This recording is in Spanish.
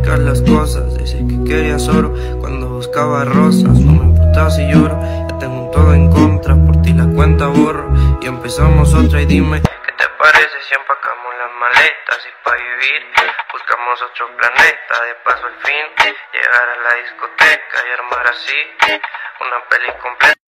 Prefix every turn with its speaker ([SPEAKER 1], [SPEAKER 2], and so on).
[SPEAKER 1] complicas las cosas. Dices que querías oro cuando buscaba rosas. No me importa si lloro, ya tengo un todo en contra. Por ti la cuenta borro y empezamos otra. Y dime, ¿qué te parece si empacamos las maletas? Y pa' vivir buscamos otro planeta. De paso al fin llegar a la discoteca y armar así una peli completa.